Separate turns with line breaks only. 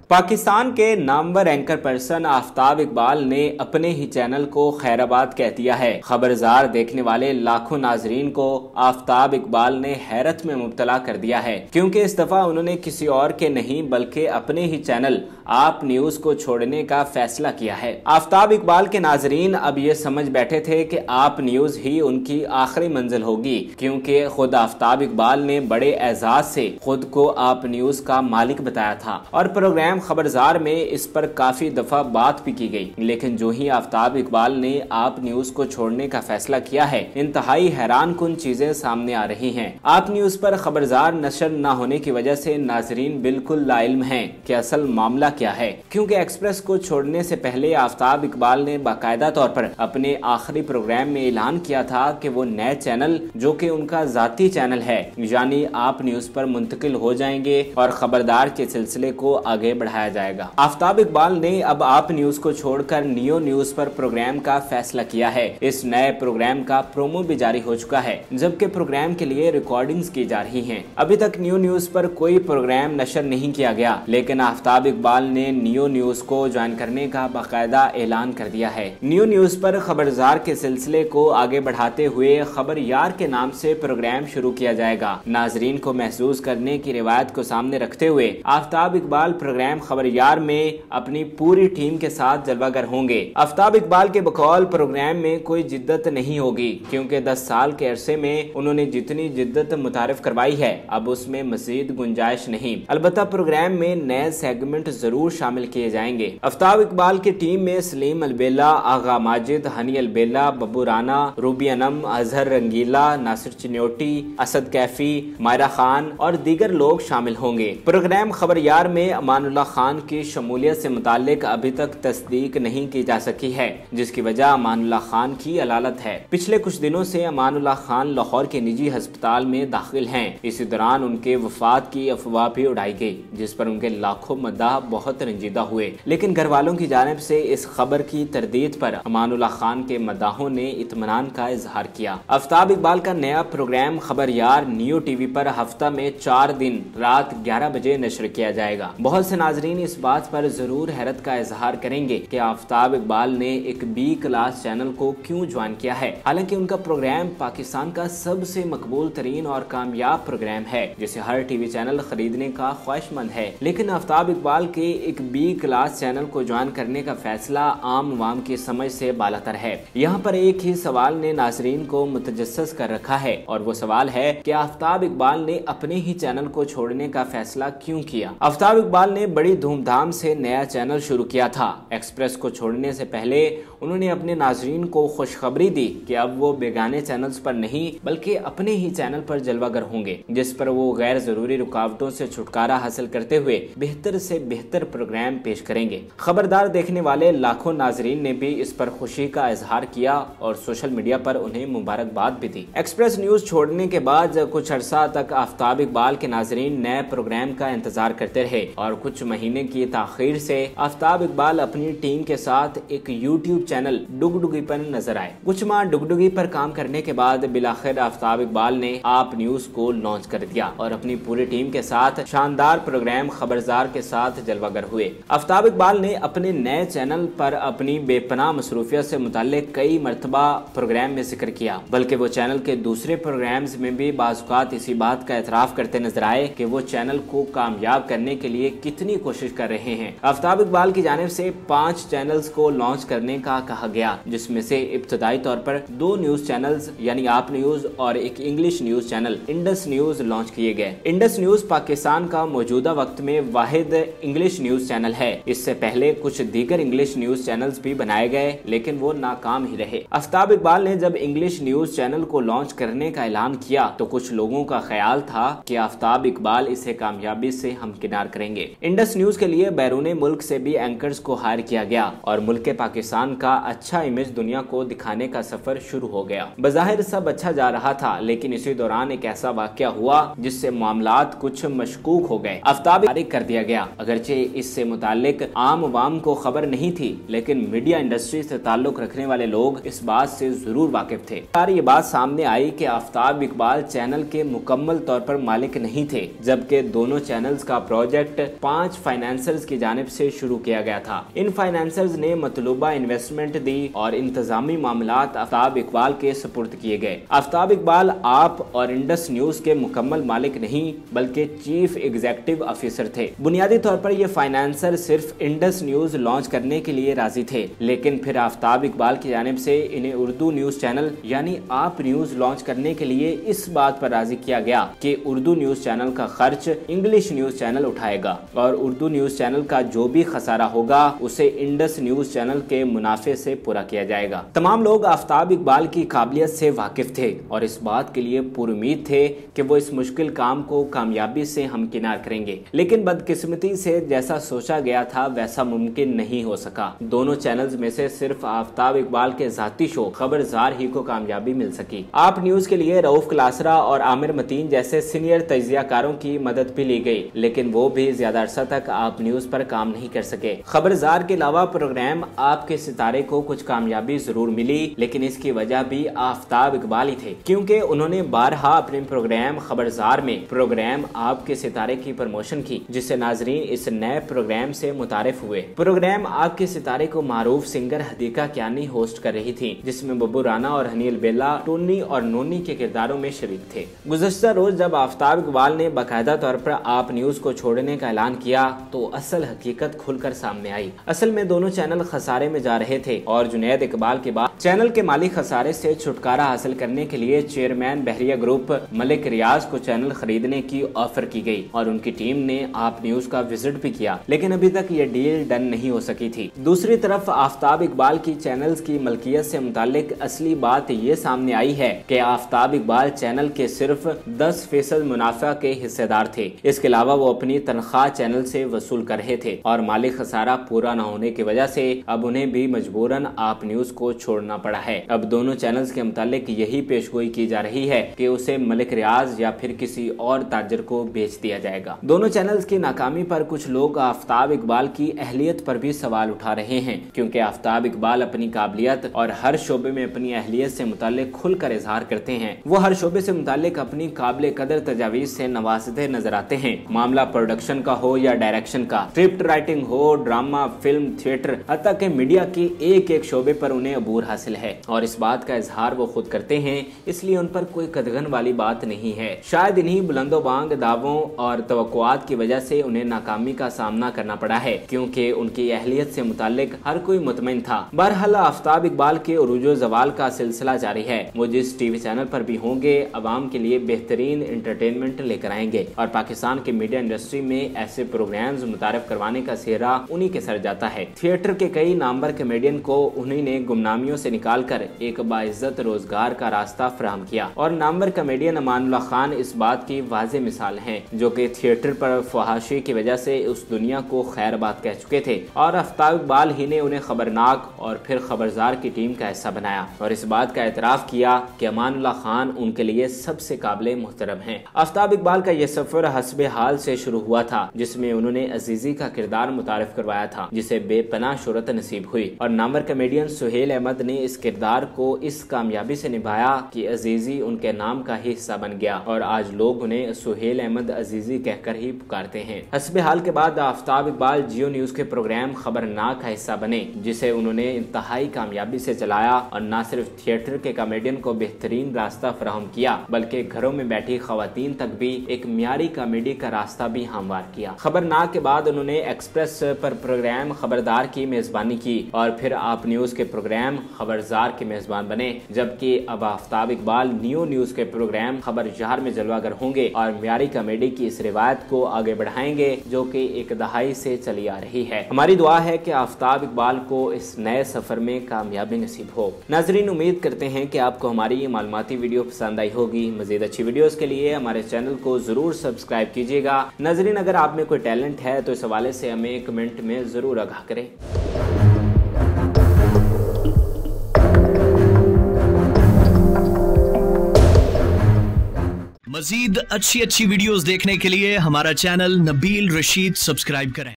पाकिस्तान के नामवर anchor person Aftab Iqbal ने अपने ही चैनल को खैराबाद कह दिया है। खबरजार देखने वाले लाखों नाजरीन को आफ्ताब इकबाल ने हैरत में मुब्तला कर दिया है, क्योंकि इस दफा उन्होंने किसी और के नहीं बल्कि अपने ही चैनल आप न्यूज को छोड़ने का फैसला किया है। आफ्ताब इकबाल के नाजरीन अब ये समझ बैठे थे कि आप न्यूज ही उनकी आखिरी मंजिल होगी, क्योंकि खुद आफ्ताब इकबाल ने बड़े एजाज से खुद को आप न्यूज का मालिक बताया था और प्रोग्राम खबरजार में इस पर काफी दफा बात भी की गई। लेकिन जो ही आफ्ताब इकबाल ने आप न्यूज को छोड़ने का फैसला किया है, इंतहाई हैरान कुन चीजें सामने आ रही हैं। आप न्यूज पर खबरजार नशर न होने की वजह से नाजरीन बिल्कुल लाइल्म हैं कि असल मामला क्या है, क्योंकि एक्सप्रेस को छोड़ने से पहले आफ्ताब इकबाल ने बाकायदा तौर पर अपने आखिरी प्रोग्राम में ऐलान किया था कि वो नए चैनल जो कि उनका जाती चैनल है यानी आप न्यूज पर मुंतकिल हो जाएंगे और खबरदार के सिलसिले को आगे बढ़ाया जाएगा। आफ्ताब इकबाल ने अब आप न्यूज को छोड़कर नियो न्यूज पर प्रोग्राम का फैसला किया है। इस नए प्रोग्राम का प्रोमो भी जारी हो चुका है, जबकि प्रोग्राम के लिए रिकॉर्डिंग्स की जा रही हैं। अभी तक नियो न्यूज पर कोई प्रोग्राम नशर नहीं किया गया, लेकिन आफ्ताब इकबाल ने नियो न्यूज को ज्वाइन करने का बाकायदा ऐलान कर दिया है। नियो न्यूज पर खबरजार के सिलसिले को आगे बढ़ाते हुए खबर यार के नाम से प्रोग्राम शुरू किया जाएगा। नाजरीन को महसूस करने की रिवायत को सामने रखते हुए आफ्ताब इकबाल प्रोग्राम खबर यार में अपनी पूरी टीम के साथ जलवागर होंगे। आफ्ताब इकबाल के बकौल प्रोग्राम में कोई जिद्दत नहीं होगी, क्योंकि 10 साल के अरसे में उन्होंने जितनी जिद्दत मुतारिफ करवाई है अब उसमें मजीद गुंजाइश नहीं। अलबत्ता प्रोग्राम में नए सेगमेंट जरूर शामिल किए जाएंगे। आफ्ताब इकबाल की टीम में सलीम अलबेला, आगा माजिद, हनी अलबेला, बब्बू राना, रूबी अनम, अजहर रंगीला, नासिर चिन्योटी, असद कैफी, मायरा खान और दीगर लोग शामिल होंगे। प्रोग्राम खबर यार में अमानुल्लाह खान की शमूलियत से मुतालिक अभी तक तस्दीक नहीं की जा सकी है, जिसकी वजह अमानुल्लाह खान की अलालत है। पिछले कुछ दिनों से अमानुल्लाह खान लाहौर के निजी अस्पताल में दाखिल हैं। इसी दौरान उनके वफात की अफवाह भी उड़ाई गई, जिस पर उनके लाखों मद्दाह बहुत रंजीदा हुए। लेकिन घर वालों की जानिब से इस खबर की तरदीद पर अमानुल्लाह खान के मद्दाहों ने इत्मीनान का इजहार किया। आफ्ताब इकबाल का नया प्रोग्राम खबर यार नियो टीवी पर हफ्ता में 4 दिन रात 11 बजे नशर किया जाएगा। बहुत से नाजरीन इस बात पर जरूर हैरत का इजहार करेंगे कि आफ्ताब इकबाल ने एक बी क्लास चैनल को क्यों ज्वाइन किया है, हालांकि उनका प्रोग्राम पाकिस्तान का सबसे मकबूल तरीन और कामयाब प्रोग्राम है, जिसे हर टीवी चैनल खरीदने का ख्वाहिशमंद है। लेकिन आफ्ताब इकबाल के एक बी क्लास चैनल को ज्वाइन करने का फैसला आम अवाम की समझ से बालातर है। यहाँ पर एक ही सवाल ने नाजरीन को मुतजस्सिस कर रखा है, और वो सवाल है कि आफ्ताब इकबाल ने अपने ही चैनल को छोड़ने का फैसला क्यों किया। आफ्ताब इकबाल ने बड़ी धूमधाम से नया चैनल शुरू किया था। एक्सप्रेस को छोड़ने से पहले उन्होंने अपने नाजरीन को खुशखबरी दी कि अब वो बेगाने चैनल्स पर नहीं बल्कि अपने ही चैनल पर जलवागर होंगे, जिस पर वो गैर जरूरी रुकावटों से छुटकारा हासिल करते हुए बेहतर से बेहतर प्रोग्राम पेश करेंगे। खबरदार देखने वाले लाखों नाजरीन ने भी इस पर खुशी का इजहार किया और सोशल मीडिया पर उन्हें मुबारकबाद भी दी। एक्सप्रेस न्यूज छोड़ने के बाद कुछ अरसा तक आफ्ताब इकबाल के नाजरीन नए प्रोग्राम का इंतजार करते रहे और कुछ महीने की ताखीर से आफ्ताब इकबाल अपनी टीम के साथ एक यूट्यूब चैनल डुगडुगी पर नजर आए। कुछ माह डुगडुगी पर काम करने के बाद बिलाखिर आफ्ताब इकबाल ने आप न्यूज को लॉन्च कर दिया और अपनी पूरी टीम के साथ शानदार प्रोग्राम खबरजार के साथ जलवागर हुए। आफ्ताब इकबाल ने अपने नए चैनल पर अपनी बेपनाह मसरूफियत से मुताल्लिक कई मरतबा प्रोग्राम में जिक्र किया, बल्कि वो चैनल के दूसरे प्रोग्राम्स में भी बाज़-औक़ात इसी बात का एतराफ करते नजर आए कि वो चैनल को कामयाब करने के लिए कितनी कोशिश कर रहे हैं। आफ्ताब इकबाल की जानिब से 5 चैनल्स को लॉन्च करने का कहा गया, जिसमें से इब्तदाई तौर पर 2 न्यूज चैनल्स यानी आप न्यूज और एक English news channel Indus news launch किए गए। इंडस न्यूज पाकिस्तान का मौजूदा वक्त में वाहिद इंग्लिश न्यूज चैनल है। इससे पहले कुछ दीगर इंग्लिश न्यूज चैनल्स भी बनाए गए, लेकिन वो नाकाम ही रहे। आफ्ताब इकबाल ने जब इंग्लिश न्यूज चैनल को लॉन्च करने का ऐलान किया तो कुछ लोगों का ख्याल था कि आफ्ताब इकबाल इसे कामयाबी से हमकिनार करेंगे। इंडस न्यूज के लिए बैरून मुल्क से भी एंकर्स को हायर किया गया और मुल्क पाकिस्तान का का अच्छा इमेज दुनिया को दिखाने का सफर शुरू हो गया। बज़ाहिर सब अच्छा जा रहा था, लेकिन इसी दौरान एक ऐसा वाकया हुआ जिससे मामलात कुछ मशकूक हो गए। आफ्ताब जारी कर दिया गया। अगरचे इससे मुतालिक आम अवाम को खबर नहीं थी, लेकिन मीडिया इंडस्ट्री से ताल्लुक रखने वाले लोग इस बात से जरूर वाकिफ थे। ये बात सामने आई कि आफ्ताब इकबाल चैनल के मुकम्मल तौर पर मालिक नहीं थे, जबकि दोनों चैनल्स का प्रोजेक्ट 5 फाइनेंसर्स की जानिब से शुरू किया गया था। इन फाइनेंसर्स ने मतलूबा इन्वेस्टमेंट दी और इंतजामी मामलात आफ्ताब इकबाल के सुपुर्द किए गए। आफ्ताब इकबाल आप और इंडस न्यूज के मुकम्मल मालिक नहीं, बल्कि चीफ एग्जीक्यूटिव ऑफिसर थे। बुनियादी तौर पर ये फाइनेंसर सिर्फ इंडस न्यूज लॉन्च करने के लिए राजी थे, लेकिन फिर आफ्ताब इकबाल की जानिब से इन्हें उर्दू न्यूज चैनल यानी आप न्यूज लॉन्च करने के लिए इस बात पर राजी किया गया कि उर्दू न्यूज चैनल का खर्च इंग्लिश न्यूज चैनल उठाएगा और उर्दू न्यूज चैनल का जो भी खसारा होगा उसे इंडस न्यूज चैनल के मुनाफे से पूरा किया जाएगा। तमाम लोग आफ्ताब इकबाल की काबिलियत से वाकिफ थे और इस बात के लिए पुरुमीद थे कि वो इस मुश्किल काम को कामयाबी से हमकिनार करेंगे, लेकिन बदकिस्मती से जैसा सोचा गया था वैसा मुमकिन नहीं हो सका। दोनों चैनल्स में से सिर्फ आफ्ताब इकबाल के जाती शो खबरजार ही को कामयाबी मिल सकी। आप न्यूज के लिए रऊफ क्लासरा और आमिर मतीन जैसे सीनियर तजियाकारों की मदद भी ली गई, लेकिन वो भी ज्यादा अरसा तक आप न्यूज पर काम नहीं कर सके। खबरजार के अलावा प्रोग्राम आपके सितारे को कुछ कामयाबी जरूर मिली, लेकिन इसकी वजह भी आफ्ताब इकबाल ही थे, क्योंकि उन्होंने बारहा अपने प्रोग्राम खबरजार में प्रोग्राम आपके सितारे की प्रमोशन की, जिससे नाजरीन इस नए प्रोग्राम से मुतारिफ हुए। प्रोग्राम आपके सितारे को मारूफ सिंगर हदीका क्यानी होस्ट कर रही थी, जिसमें बब्बू राना और हनील बेला टोनी और नोनी के किरदारों में शरीक थे। गुज़श्ता रोज जब आफ्ताब इकबाल ने बाकायदा तौर पर आप न्यूज को छोड़ने का ऐलान किया तो असल हकीकत खुलकर सामने आई। असल में दोनों चैनल खसारे में जा रहे थे और जुनैद इकबाल के बाद चैनल के माली खसारे से छुटकारा हासिल करने के लिए चेयरमैन बहरिया ग्रुप मलिक रियाज को चैनल खरीदने की ऑफर की गई और उनकी टीम ने आप न्यूज का विजिट भी किया, लेकिन अभी तक ये डील डन नहीं हो सकी थी। दूसरी तरफ आफ्ताब इकबाल की चैनल्स की मलकियत से मुतालिक असली बात ये सामने आई है कि आफ्ताब इकबाल चैनल के सिर्फ 10% मुनाफा के हिस्सेदार थे। इसके अलावा वो अपनी तनख्वाह चैनल से वसूल कर रहे थे और माली खसारा पूरा न होने की वजह से अब उन्हें भी मजबूरन आप न्यूज को छोड़ना पड़ा है। अब दोनों चैनल्स के मुतालिक यही पेशगोई की जा रही है कि उसे मलिक रियाज या फिर किसी और ताजर को बेच दिया जाएगा। दोनों चैनल्स की नाकामी पर कुछ लोग आफ्ताब इकबाल की अहलियत पर भी सवाल उठा रहे हैं, क्योंकि आफ्ताब इकबाल अपनी काबिलियत और हर शोबे में अपनी अहलियत से मुतालिक खुलकर इजहार करते हैं। वो हर शोबे से मुतालिक अपनी काबिल कदर तजावीज से नवाजते नजर आते हैं। मामला प्रोडक्शन का हो या डायरेक्शन का, स्क्रिप्ट राइटिंग हो, ड्रामा, फिल्म, थिएटर, हत्ता के मीडिया की एक एक शोबे पर उन्हें अबूर हासिल है और इस बात का इजहार वो खुद करते हैं, इसलिए उन पर कोई कदगन वाली बात नहीं है। शायद इन्हीं बुलंदोबांग दावों और तवक्कुआत की वजह से उन्हें नाकामी का सामना करना पड़ा है, क्योंकि उनकी अहलियत से मुतालिक हर कोई मुतमईन था। बहरहाल आफ्ताब इकबाल के उरूजो जवाल का सिलसिला जारी है। वो जिस टीवी चैनल पर भी होंगे अवाम के लिए बेहतरीन एंटरटेनमेंट लेकर आएंगे और पाकिस्तान के मीडिया इंडस्ट्री में ऐसे प्रोग्राम्स मुतारिफ करवाने का सेहरा उन्हीं के सर जाता है। थिएटर के कई नामवर कॉमेडियन को उन्हीं ने गुमनामियों से निकालकर एक बाइज्जत रोजगार का रास्ता फराहम किया और नामवर कॉमेडियन अमानुल्लाह खान इस बात की वाज़ेह मिसाल हैं, जो कि थिएटर पर फहाशी की वजह से उस दुनिया को खैरबाद कह चुके थे और आफ्ताब इकबाल ही ने उन्हें खबरनाक और फिर खबरजार की टीम का हिस्सा बनाया और इस बात का एतराफ किया कि अमानुल्लाह खान उनके लिए सबसे काबिल मुहतरम हैं। आफ्ताब इकबाल का यह सफर हस्बे हाल से शुरू हुआ था, जिसमें उन्होंने अजीजी का किरदार मुतारिफ करवाया था, जिसे बेपनाह शोहरत नसीब हुई और नामवर कॉमेडियन सुहेल अहमद ने इस किरदार को इस कामयाबी से निभाया कि अजीजी उनके नाम का ही हिस्सा बन गया और आज लोग उन्हें सुहेल अहमद अजीजी कहकर ही पुकारते हैं। हस्बे हाल के बाद आफ्ताब इकबाल जियो न्यूज के प्रोग्राम खबरनाक का हिस्सा बने, जिसे उन्होंने इंतहाई कामयाबी से चलाया और न सिर्फ थिएटर के कॉमेडियन को बेहतरीन रास्ता फराहम किया, बल्कि घरों में बैठी खवातीन तक भी एक मियारी कॉमेडी का रास्ता भी हमवार किया। खबरनाक के बाद उन्होंने एक्सप्रेस पर प्रोग्राम खबरदार की मेजबानी की और फिर आप न्यूज के प्रोग्राम खबरजार के मेजबान बने, जबकि अब आफ्ताब इकबाल न्यू न्यूज के प्रोग्राम खबरजार में जलवागर होंगे और मियारी कॉमेडी की इस रिवायत को आगे बढ़ाएंगे जो कि एक दहाई से चली आ रही है। हमारी दुआ है कि आफ्ताब इकबाल को इस नए सफर में कामयाबी नसीब हो। नाजरीन, उम्मीद करते हैं कि आपको हमारी ये मालूमाती वीडियो पसंद आई होगी। मजीद अच्छी वीडियोस के लिए हमारे चैनल को जरूर सब्सक्राइब कीजिएगा। नाजरीन, अगर आप में कोई टैलेंट है तो इस हवाले से हमें कमेंट में जरूर आगाह करें।
मजीद अच्छी वीडियोस देखने के लिए हमारा चैनल नबील रशीद सब्सक्राइब करें।